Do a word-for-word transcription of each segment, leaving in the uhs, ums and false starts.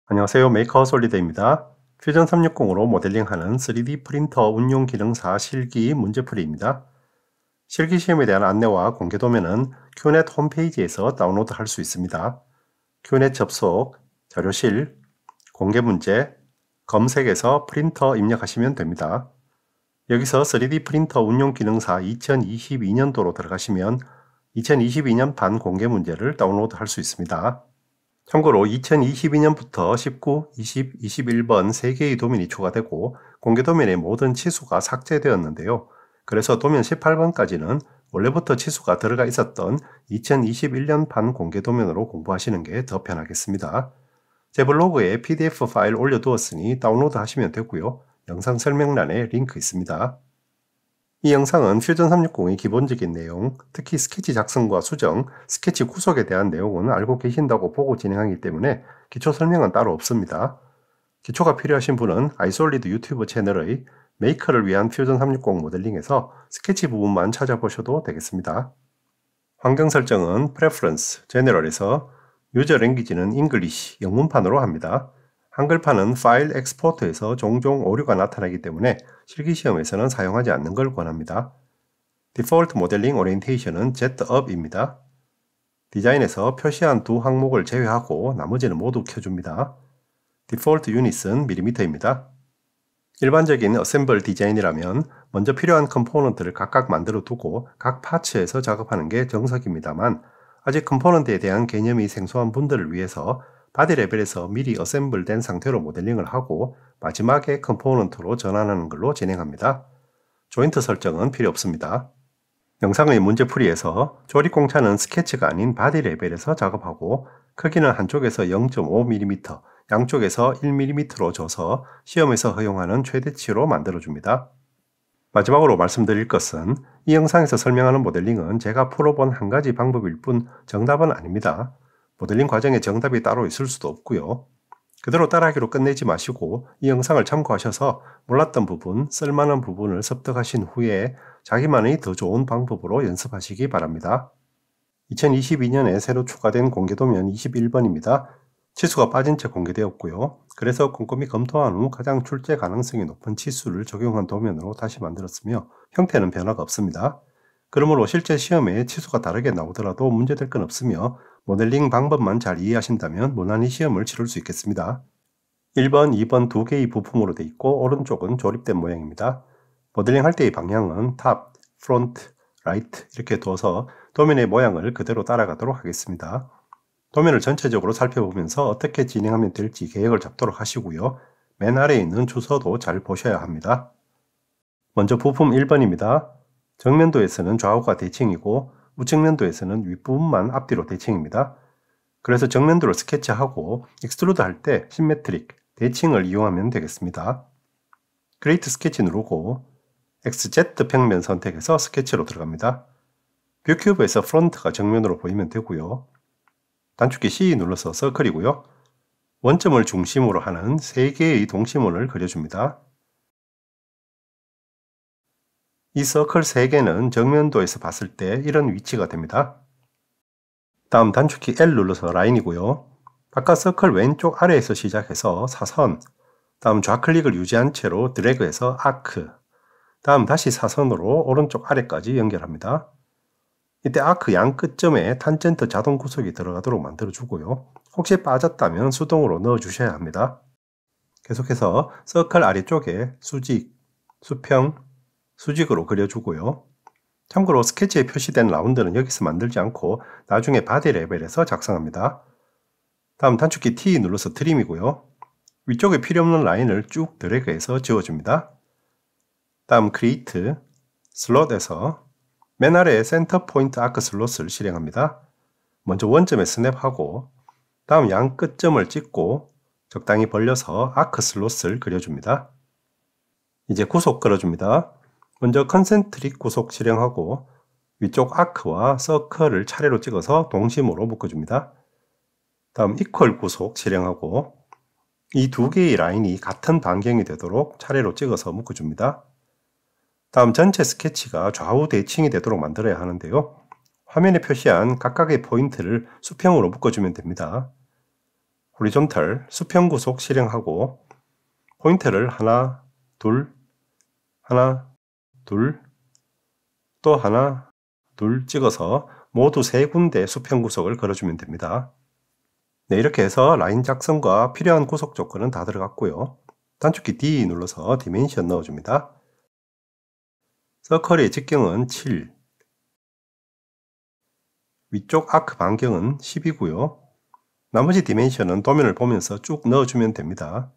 안녕하세요. 메이커 솔리드입니다. 퓨전 삼백육십으로 모델링하는 쓰리디 프린터 운용 기능사 실기 문제풀이입니다. 실기 시험에 대한 안내와 공개 도면은 큐넷 홈페이지에서 다운로드 할 수 있습니다. 큐넷 접속, 자료실, 공개 문제, 검색에서 프린터 입력하시면 됩니다. 여기서 쓰리디 프린터 운용 기능사 이천이십이 년도로 들어가시면 이천이십이 년 반 공개 문제를 다운로드 할 수 있습니다. 참고로 이천이십이 년부터 십구, 이십, 이십일 번 세 개의 도면이 추가되고 공개 도면의 모든 치수가 삭제되었는데요. 그래서 도면 십팔 번까지는 원래부터 치수가 들어가 있었던 이천이십일 년 반 공개 도면으로 공부하시는 게 더 편하겠습니다. 제 블로그에 피디에프 파일 올려두었으니 다운로드 하시면 되고요. 영상 설명란에 링크 있습니다. 이 영상은 퓨전 삼백육십의 기본적인 내용, 특히 스케치 작성과 수정, 스케치 구속에 대한 내용은 알고 계신다고 보고 진행하기 때문에 기초 설명은 따로 없습니다. 기초가 필요하신 분은 아이솔리드 유튜브 채널의 메이커를 위한 퓨전 삼백육십 모델링에서 스케치 부분만 찾아보셔도 되겠습니다. 환경 설정은 Preference, General에서 유저 랭귀지는 English, 영문판으로 합니다. 한글판은 파일 엑스포트에서 종종 오류가 나타나기 때문에 실기시험에서는 사용하지 않는 걸 권합니다. 디폴트 모델링 오리엔테이션은 Zup입니다. 디자인에서 표시한 두 항목을 제외하고 나머지는 모두 켜줍니다. 디폴트 유닛은 밀리미터입니다. 일반적인 어셈블 디자인이라면 먼저 필요한 컴포넌트를 각각 만들어 두고 각 파츠에서 작업하는 게 정석입니다만 아직 컴포넌트에 대한 개념이 생소한 분들을 위해서 바디 레벨에서 미리 어셈블 된 상태로 모델링을 하고 마지막에 컴포넌트로 전환하는 걸로 진행합니다. 조인트 설정은 필요 없습니다. 영상의 문제풀이에서 조립공차는 스케치가 아닌 바디 레벨에서 작업하고 크기는 한쪽에서 영 점 오 밀리미터, 양쪽에서 일 밀리미터로 줘서 시험에서 허용하는 최대치로 만들어줍니다. 마지막으로 말씀드릴 것은 이 영상에서 설명하는 모델링은 제가 풀어본 한 가지 방법일 뿐 정답은 아닙니다. 모델링 과정에 정답이 따로 있을 수도 없고요. 그대로 따라하기로 끝내지 마시고 이 영상을 참고하셔서 몰랐던 부분, 쓸만한 부분을 습득하신 후에 자기만의 더 좋은 방법으로 연습하시기 바랍니다. 이천이십이 년에 새로 추가된 공개도면 이십일 번입니다. 치수가 빠진 채 공개되었고요. 그래서 꼼꼼히 검토한 후 가장 출제 가능성이 높은 치수를 적용한 도면으로 다시 만들었으며 형태는 변화가 없습니다. 그러므로 실제 시험에 치수가 다르게 나오더라도 문제될 건 없으며 모델링 방법만 잘 이해하신다면 무난히 시험을 치를 수 있겠습니다. 일 번, 이 번 두 개의 부품으로 되어 있고 오른쪽은 조립된 모양입니다. 모델링 할 때의 방향은 탑, 프론트, 라이트 이렇게 둬서 도면의 모양을 그대로 따라가도록 하겠습니다. 도면을 전체적으로 살펴보면서 어떻게 진행하면 될지 계획을 잡도록 하시고요. 맨 아래에 있는 주소도 잘 보셔야 합니다. 먼저 부품 일 번입니다. 정면도에서는 좌우가 대칭이고 우측면도에서는 윗부분만 앞뒤로 대칭입니다. 그래서 정면도를 스케치하고 익스트루드 할 때 시메트릭, 대칭을 이용하면 되겠습니다. 크리에이트 스케치 누르고 엑스-제트 평면 선택해서 스케치로 들어갑니다. 뷰 큐브에서 프론트가 정면으로 보이면 되고요. 단축키 씨 눌러서 서클이고요. 원점을 중심으로 하는 세 개의 동심원을 그려줍니다. 이 서클 세 개는 정면도에서 봤을 때 이런 위치가 됩니다. 다음 단축키 엘 눌러서 라인이고요. 바깥 서클 왼쪽 아래에서 시작해서 사선, 다음 좌클릭을 유지한 채로 드래그해서 아크, 다음 다시 사선으로 오른쪽 아래까지 연결합니다. 이때 아크 양 끝점에 탄젠트 자동 구속이 들어가도록 만들어주고요. 혹시 빠졌다면 수동으로 넣어주셔야 합니다. 계속해서 서클 아래쪽에 수직, 수평, 수직으로 그려주고요. 참고로 스케치에 표시된 라운드는 여기서 만들지 않고 나중에 바디 레벨에서 작성합니다. 다음 단축키 T 눌러서 트림이고요. 위쪽에 필요없는 라인을 쭉 드래그해서 지워줍니다. 다음 크리에이트, 슬롯에서 맨 아래에 센터 포인트 아크 슬롯을 실행합니다. 먼저 원점에 스냅하고 다음 양 끝점을 찍고 적당히 벌려서 아크 슬롯을 그려줍니다. 이제 구속 걸어줍니다. 먼저 컨센트릭 구속 실행하고 위쪽 아크와 서클을 차례로 찍어서 동심으로 묶어줍니다. 다음 이퀄 구속 실행하고 이 두 개의 라인이 같은 반경이 되도록 차례로 찍어서 묶어줍니다. 다음 전체 스케치가 좌우 대칭이 되도록 만들어야 하는데요. 화면에 표시한 각각의 포인트를 수평으로 묶어주면 됩니다. 호리존탈 수평 구속 실행하고 포인트를 하나, 둘, 하나, 둘, 또 하나, 둘 찍어서 모두 세 군데 수평 구속을 걸어주면 됩니다. 네, 이렇게 해서 라인 작성과 필요한 구속 조건은 다 들어갔고요. 단축키 디 눌러서 디멘션 넣어줍니다. 서클의 직경은 칠, 위쪽 아크 반경은 십이고요. 나머지 디멘션은 도면을 보면서 쭉 넣어주면 됩니다.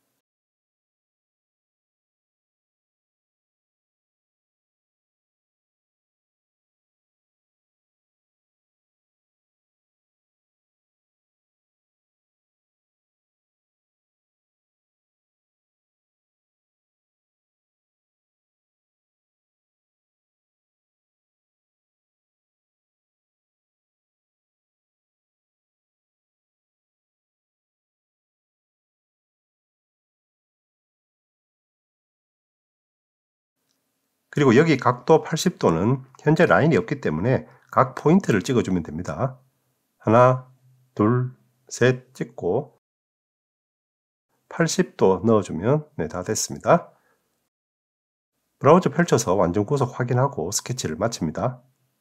그리고 여기 각도 팔십 도는 현재 라인이 없기 때문에 각 포인트를 찍어주면 됩니다. 하나, 둘, 셋 찍고 팔십 도 넣어주면 네, 다 됐습니다. 브라우저 펼쳐서 완전 구속 확인하고 스케치를 마칩니다.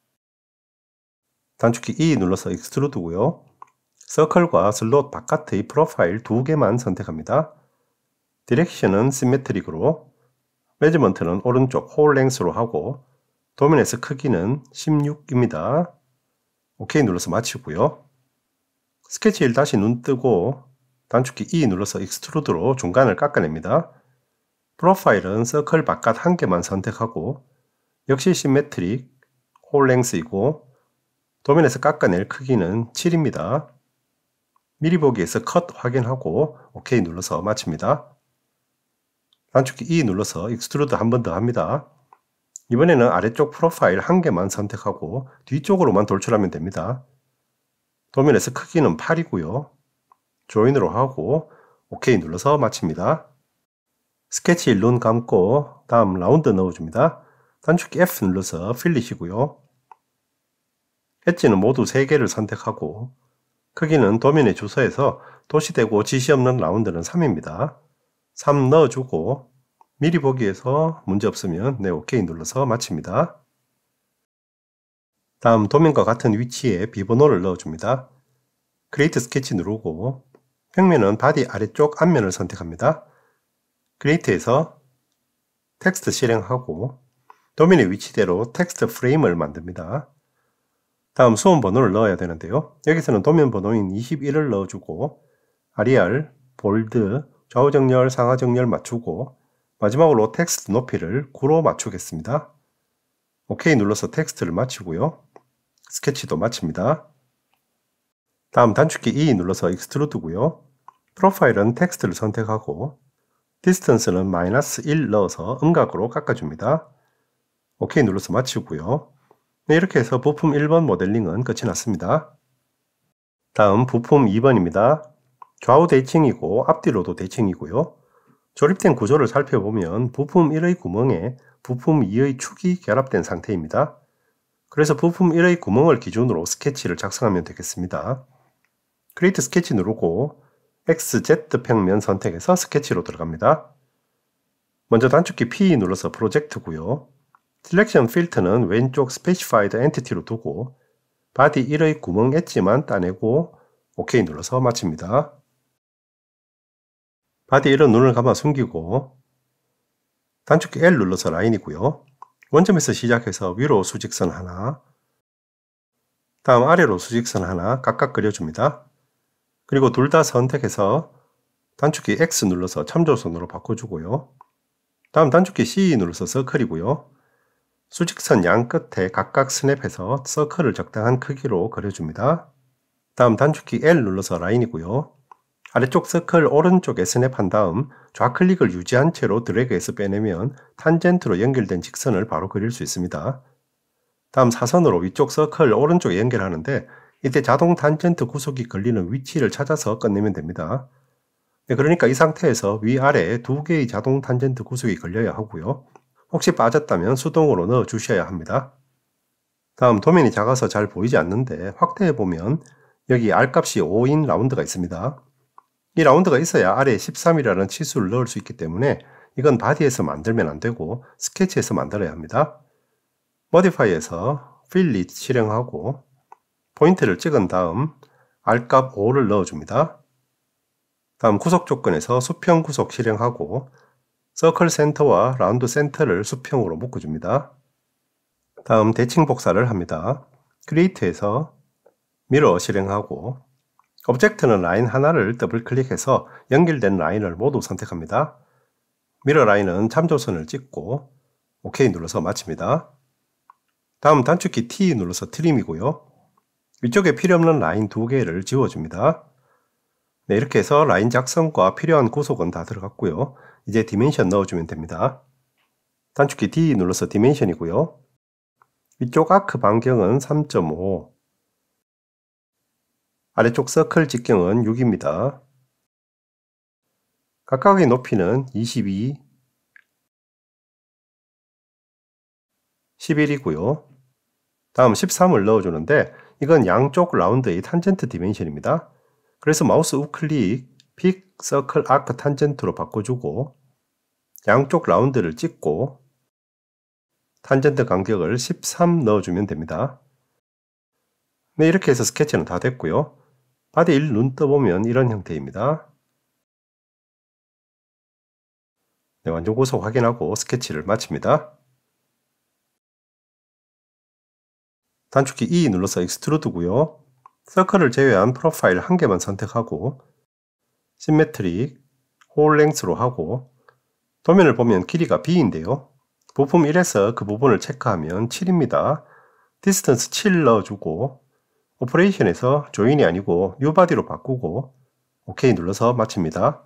단축키 이 눌러서 익스트루드고요. 서클과 슬롯 바깥의 프로파일 두 개만 선택합니다. 디렉션은 시메트릭으로, 매저먼트는 오른쪽 홀 랭스로 하고 도면에서 크기는 십육입니다. 오케이 눌러서 마치고요. 스케치 일 다시 눈 뜨고 단축키 이 눌러서 익스트루드로 중간을 깎아냅니다. 프로파일은 서클 바깥 한 개만 선택하고 역시 시메트릭 홀 랭스이고 도면에서 깎아낼 크기는 칠입니다. 미리 보기에서 컷 확인하고 오케이 눌러서 마칩니다. 단축키 이 눌러서 익스트루드 한 번 더 합니다. 이번에는 아래쪽 프로파일 한 개만 선택하고 뒤쪽으로만 돌출하면 됩니다. 도면에서 크기는 팔이고요. 조인으로 하고 오케이 눌러서 마칩니다. 스케치 일 눈 감고 다음 라운드 넣어줍니다. 단축키 에프 눌러서 필릿이고요. 엣지는 모두 세 개를 선택하고 크기는 도면의 주소에서 도시되고 지시 없는 라운드는 삼입니다. 삼 넣어주고 미리 보기에서 문제없으면 네, 오케이 눌러서 마칩니다. 다음 도면과 같은 위치에 비번호를 넣어줍니다. 크리에이트 스케치 누르고 평면은 바디 아래쪽 앞면을 선택합니다. 크리에이트에서 텍스트 실행하고 도면의 위치대로 텍스트 프레임을 만듭니다. 다음 수험 번호를 넣어야 되는데요. 여기서는 도면 번호인 이십일을 넣어주고 아리알, 볼드, 좌우 정렬, 상하 정렬 맞추고 마지막으로 텍스트 높이를 구로 맞추겠습니다. 오케이 눌러서 텍스트를 마치고요. 스케치도 마칩니다. 다음 단축키 이 눌러서 익스트루드고요. 프로파일은 텍스트를 선택하고 디스턴스는 마이너스 일 넣어서 음각으로 깎아줍니다. 오케이 눌러서 마치고요. 네, 이렇게 해서 부품 일 번 모델링은 끝이 났습니다. 다음 부품 이 번입니다. 좌우 대칭이고 앞뒤로도 대칭이고요. 조립된 구조를 살펴보면 부품 일의 구멍에 부품 이의 축이 결합된 상태입니다. 그래서 부품 일의 구멍을 기준으로 스케치를 작성하면 되겠습니다. 크리에이트 스케치 누르고 엑스 제트 평면 선택해서 스케치로 들어갑니다. 먼저 단축키 P 눌러서 프로젝트고요. 셀렉션 필터는 왼쪽 스페시파이드 엔티티로 두고 바디 일의 구멍 엣지만 따내고 오케이 눌러서 마칩니다. 바디 일은 눈을 감아 숨기고 단축키 L 눌러서 라인이고요. 원점에서 시작해서 위로 수직선 하나, 다음 아래로 수직선 하나 각각 그려줍니다. 그리고 둘 다 선택해서 단축키 X 눌러서 참조선으로 바꿔주고요. 다음 단축키 C 눌러서 서클이고요. 수직선 양 끝에 각각 스냅해서 서클을 적당한 크기로 그려줍니다. 다음 단축키 L 눌러서 라인이고요. 아래쪽 서클 오른쪽에 스냅한 다음 좌클릭을 유지한 채로 드래그해서 빼내면 탄젠트로 연결된 직선을 바로 그릴 수 있습니다. 다음 사선으로 위쪽 서클 오른쪽에 연결하는데 이때 자동 탄젠트 구속이 걸리는 위치를 찾아서 끝내면 됩니다. 네, 그러니까 이 상태에서 위아래에 두 개의 자동 탄젠트 구속이 걸려야 하고요. 혹시 빠졌다면 수동으로 넣어 주셔야 합니다. 다음 도면이 작아서 잘 보이지 않는데 확대해 보면 여기 R값이 오인 라운드가 있습니다. 이 라운드가 있어야 아래에 십삼이라는 치수를 넣을 수 있기 때문에 이건 바디에서 만들면 안 되고 스케치에서 만들어야 합니다. Modify에서 Fill 실행하고 포인트를 찍은 다음 R값 오를 넣어줍니다. 다음 구속 조건에서 수평 구속 실행하고 서클 센터와 라운드 센터를 수평으로 묶어줍니다. 다음 대칭 복사를 합니다. Create에서 미러 실행하고 오브젝트는 라인 하나를 더블 클릭해서 연결된 라인을 모두 선택합니다. 미러 라인은 참조선을 찍고 OK 눌러서 마칩니다. 다음 단축키 T 눌러서 트림이고요. 위쪽에 필요없는 라인 두 개를 지워줍니다. 네, 이렇게 해서 라인 작성과 필요한 구속은 다 들어갔고요. 이제 디멘션 넣어주면 됩니다. 단축키 D 눌러서 디멘션이고요. 위쪽 아크 반경은 삼 점 오, 아래쪽 서클 직경은 육입니다. 각각의 높이는 이십이, 십일이고요. 다음 십삼을 넣어주는데 이건 양쪽 라운드의 탄젠트 디멘션입니다. 그래서 마우스 우클릭, 픽, 서클, 아크, 탄젠트로 바꿔주고 양쪽 라운드를 찍고 탄젠트 간격을 십삼 넣어주면 됩니다. 네, 이렇게 해서 스케치는 다 됐고요. 바디 일 눈 떠보면 이런 형태입니다. 네, 완전 구속 확인하고 스케치를 마칩니다. 단축키 E 눌러서 익스트루드고요. 서클을 제외한 프로파일 한 개만 선택하고 시메트릭, 홀 랭스로 하고 도면을 보면 길이가 B인데요. 부품 일에서 그 부분을 체크하면 칠입니다. 디스턴스 칠 넣어주고 오퍼레이션에서 조인이 아니고 뉴바디로 바꾸고 OK 눌러서 마칩니다.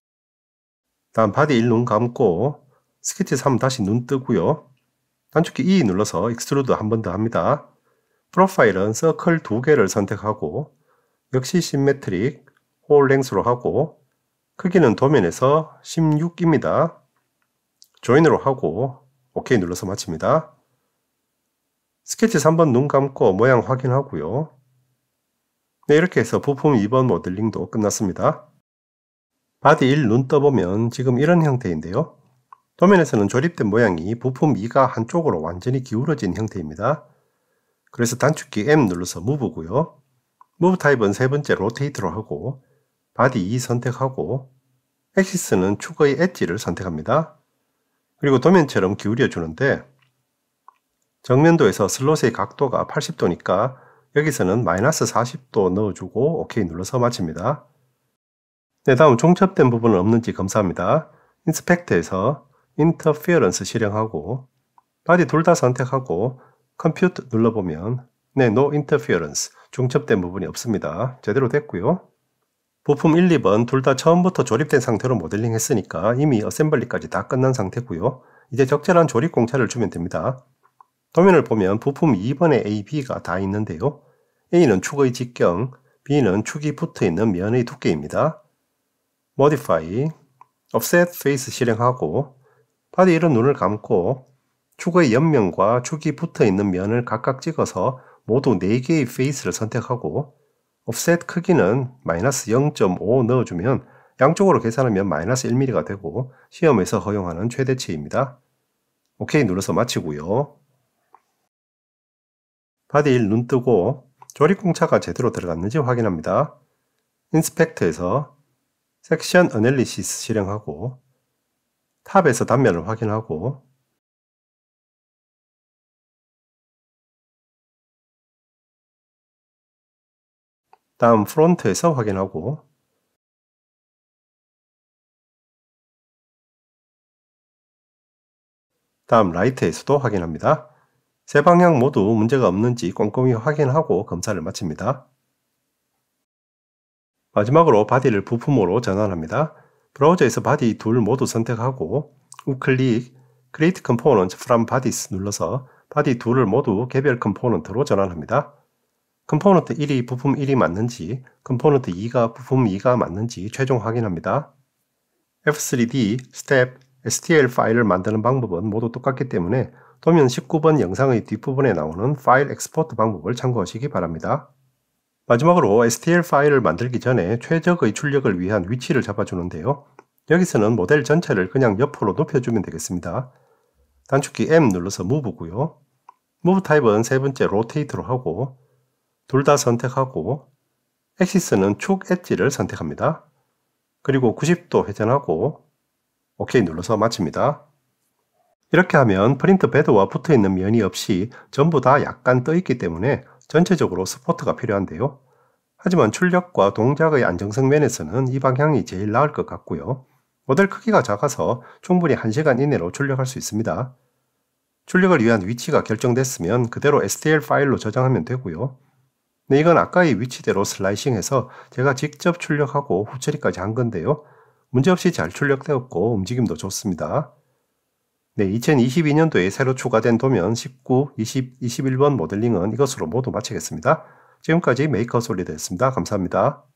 다음 바디 일 눈 감고 스케치 삼 다시 눈 뜨고요. 단축키 E 눌러서 익스트루드 한 번 더 합니다. 프로파일은 서클 두 개를 선택하고 역시 시메트릭, 홀 랭스로 하고 크기는 도면에서 십육입니다. 조인으로 하고 OK 눌러서 마칩니다. 스케치 삼 번 눈 감고 모양 확인하고요. 네, 이렇게 해서 부품 이 번 모델링도 끝났습니다. 바디 일 눈 떠보면 지금 이런 형태인데요. 도면에서는 조립된 모양이 부품 이가 한쪽으로 완전히 기울어진 형태입니다. 그래서 단축키 M 눌러서 무브고요. 무브 타입은 세 번째 로테이트로 하고 바디 이 선택하고 액시스는 축의 엣지를 선택합니다. 그리고 도면처럼 기울여 주는데 정면도에서 슬롯의 각도가 팔십 도니까 여기서는 마이너스 사십 도 넣어주고 OK 눌러서 마칩니다. 네, 다음 중첩된 부분은 없는지 검사합니다. 인스펙트에서 인터피어런스 실행하고 바디 둘 다 선택하고 컴퓨트 눌러보면 네, No Interference, 중첩된 부분이 없습니다. 제대로 됐고요. 부품 일, 이 번 둘 다 처음부터 조립된 상태로 모델링 했으니까 이미 어셈블리까지 다 끝난 상태고요. 이제 적절한 조립 공차를 주면 됩니다. 도면을 보면 부품 이 번에 A, B가 다 있는데요. A는 축의 직경, B는 축이 붙어있는 면의 두께입니다. Modify, Offset Face 실행하고 바디 일은 눈을 감고 축의 옆면과 축이 붙어있는 면을 각각 찍어서 모두 네 개의 페이스를 선택하고 offset 크기는 마이너스 영 점 오 넣어주면 양쪽으로 계산하면 마이너스 일 밀리미터가 되고 시험에서 허용하는 최대치입니다. OK 눌러서 마치고요. 바디 일 눈 뜨고 조립 공차가 제대로 들어갔는지 확인합니다. 인스펙트에서 섹션 애널리시스 실행하고 탑에서 단면을 확인하고 다음 프론트에서 확인하고 다음 라이트에서도 확인합니다. 세 방향 모두 문제가 없는지 꼼꼼히 확인하고 검사를 마칩니다. 마지막으로 바디를 부품으로 전환합니다. 브라우저에서 바디 둘 모두 선택하고 우클릭 Create Component from Bodies 눌러서 바디 둘을 모두 개별 컴포넌트로 전환합니다. 컴포넌트 일이 부품 일이 맞는지, 컴포넌트 이가 부품 이가 맞는지 최종 확인합니다. 에프 쓰리 디, 스텝, 에스티엘 파일을 만드는 방법은 모두 똑같기 때문에 도면 십구 번 영상의 뒷부분에 나오는 파일 엑스포트 방법을 참고하시기 바랍니다. 마지막으로 에스티엘 파일을 만들기 전에 최적의 출력을 위한 위치를 잡아주는데요. 여기서는 모델 전체를 그냥 옆으로 높여주면 되겠습니다. 단축키 M 눌러서 무브고요. 무브 타입은 세 번째 로테이트로 하고 둘 다 선택하고 엑시스는 축 엣지를 선택합니다. 그리고 구십 도 회전하고 OK 눌러서 마칩니다. 이렇게 하면 프린트 베드와 붙어있는 면이 없이 전부 다 약간 떠있기 때문에 전체적으로 스포트가 필요한데요. 하지만 출력과 동작의 안정성 면에서는 이 방향이 제일 나을 것 같고요. 모델 크기가 작아서 충분히 한 시간 이내로 출력할 수 있습니다. 출력을 위한 위치가 결정됐으면 그대로 에스티엘 파일로 저장하면 되고요. 네, 이건 아까의 위치대로 슬라이싱해서 제가 직접 출력하고 후처리까지 한 건데요. 문제없이 잘 출력되었고 움직임도 좋습니다. 네, 이천이십이 년도에 새로 추가된 도면 십구, 이십, 이십일 번 모델링은 이것으로 모두 마치겠습니다. 지금까지 메이커 솔리드였습니다. 감사합니다.